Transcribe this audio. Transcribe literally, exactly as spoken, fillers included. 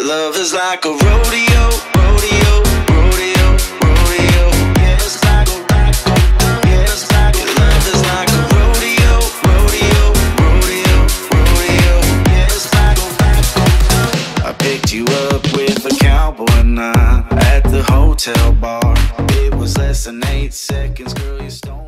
Your love is like a rodeo, rodeo, rodeo, rodeo. Yeah, it's like a rock, yeah, it's like your love is like a rodeo, rodeo, rodeo, rodeo. Yeah, it's like a rock. I picked you up with a cowboy night at the hotel bar. It was less than eight seconds, girl, you stole